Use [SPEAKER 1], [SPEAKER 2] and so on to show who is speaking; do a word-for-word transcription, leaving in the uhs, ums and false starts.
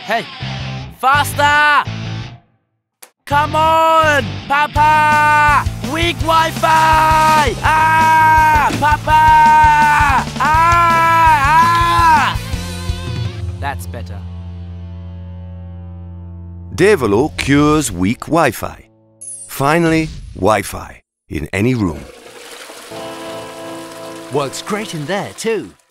[SPEAKER 1] Hey, faster! Come on, Papa! Weak Wi-Fi! Ah, Papa! Ah, ah! That's better.
[SPEAKER 2] devolo cures weak Wi-Fi. Finally, Wi-Fi in any room.
[SPEAKER 1] Works great in there too.